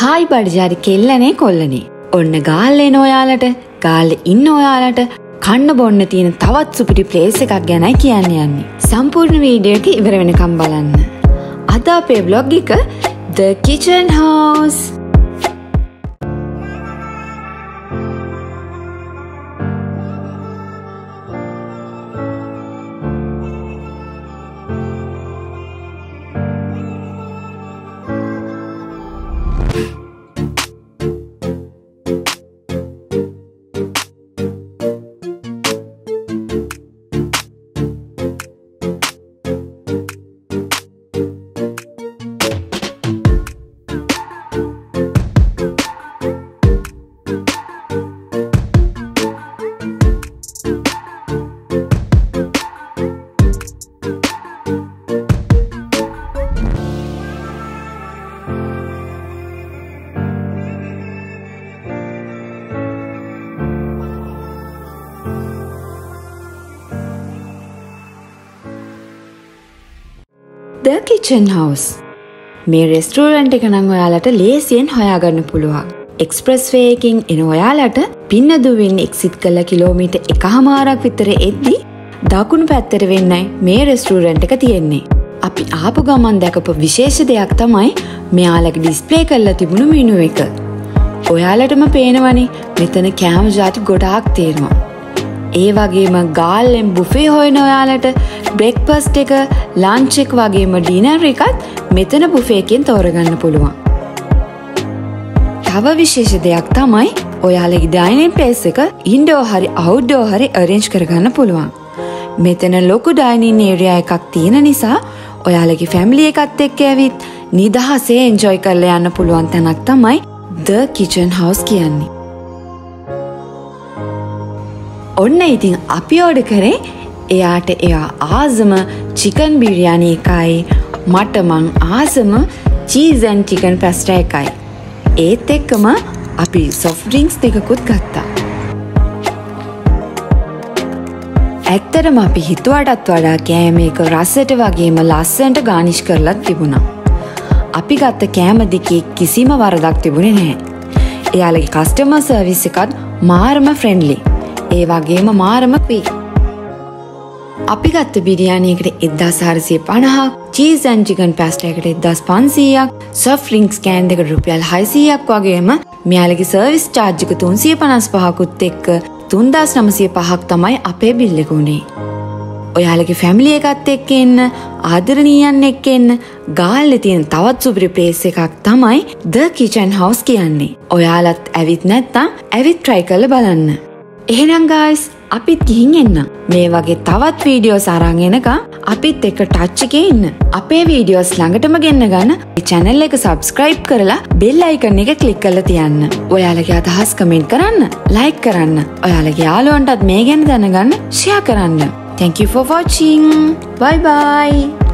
Hi බඩජාරි කෙල්ලනේ කොල්ලනේ. ඔන්න ගාල්ලේ එන ඔයාලට, ගාල්ලේ ඉන්න ඔයාලට කන්න බොන්න තියෙන තවත් සුපිරි ප්ලේස් එකක් ගැනයි කියන්න යන්නේ. සම්පූර්ණ වීඩියෝ එක ඉවර වෙනකම් බලන්න. අද අපේ vlog එක The Kitchen House. The Kitchen House. මේ රෙස්ටෝරන්ට් එක නම් ඔයාලට ලේසියෙන් හොයාගන්න පුළුවන්. එක්ස්ප්‍රස් වේ එකකින් එන ඔයාලට පින්නදුවින් එක්සිට් කළ කිලෝමීටර් 1.5ක් විතර එද්දි දකුණු පැත්තට වෙන්නයි මේ රෙස්ටෝරන්ට් එක තියෙන්නේ. අපි ආපු ගමන් දැකපු විශේෂ දෙයක් තමයි මෙයාලගේ ඩිස්ප්ලේ කරලා තිබුණු මෙනු එක. ඔයාලටම පේනවනේ මෙතන කෑම ජාති ගොඩාක් තියෙනවා. ඒ වගේම ගාල්ලෙන් බුෆේ හොයන ඔයාලට බ්‍රෙක්ෆාස්ට් එක, ලන්ච් එක වගේම ඩිනර් එකත් මෙතන බුෆේ එකෙන් තෝරගන්න පුළුවන්. තව විශේෂ දෙයක් තමයි ඔයාලගේ ඩයිනින් ප්ලේස් එක ඉන්ඩෝර් හරි අවුට්ඩෝර් හරි අරේන්ජ් කරගන්න පුළුවන්. මෙතන ලොකු ඩයිනින් ඒරියා එකක් තියෙන නිසා ඔයාලගේ ෆැමිලි එකත් එක්ක ඇවිත් නිදහසේ එන්ජොයි කරලා යන්න පුළුවන් තැනක් තමයි The Kitchen House කියන්නේ. ඔන්න ඉතින් අපි ඕඩර් කරේ එයාට එයා ආසම චිකන් බිරියානි එකයි, මට මං ආසම චීස් ඇන්ඩ් චිකන් පැස්ටා එකයි. ඒත් එක්කම අපි සොෆ්ට් ඩ්‍රින්ක්ස් දෙකකුත් ගත්තා. ඇත්තටම අපි හිතුවටත් වඩා කෑම එක රසට වගේම ලස්සනට ගානිෂ් කරලා තිබුණා. අපි ගත්ත කෑම දෙකේ කිසිම වරදක් තිබුණේ නැහැ. එයාලගේ කස්ටමර් සර්විස් එකත් මාරම ෆ්‍රෙන්ඩ්ලි. ඒ වගේම මාරම ක්වික්. අපි ගත්ත බිරියානි එකට 1450ක්, චීස් ඇන්ඩ් චිකන් පැස්ටා එකට 1500ක්, සොෆ්ට් ඩ්‍රින්ක්ස් කෑන් දෙකට රුපියල් 600ක් වගේම මෙයාලගේ සර්විස් චාර්ජ් එක 355කුත් එක්ක 3905ක් තමයි අපේ බිල් එක උනේ. ඔයාලගේ ෆැමිලි එකත් එක්ක එන්න, ආදරණීයන් එක්ක එන්න ගාල්ලේ තියෙන තවත් සුපිරි ප්ලේස් එකක් තමයි The Kitchen House කියන්නේ. ඔයාලත් ඇවිත් නැත්නම් ඇවිත් try කරලා බලන්න. එහෙනම් guys අපිත් ගිහින් එන්න. මේ වගේ තවත් වීඩියෝස් අරන් එනකම් අපිත් එක්ක ටච් එකේ ඉන්න. අපේ වීඩියෝස් ළඟටම ගෙන්න ගන්න මේ channel එක subscribe කරලා bell icon එක click කරලා තියන්න. ඔයාලගේ අදහස් comment කරන්න, like කරන්න. ඔයාලගේ යාළුවන්ටත් මේ ගැන දැනගන්න share කරන්න. Thank you for watching. Bye bye.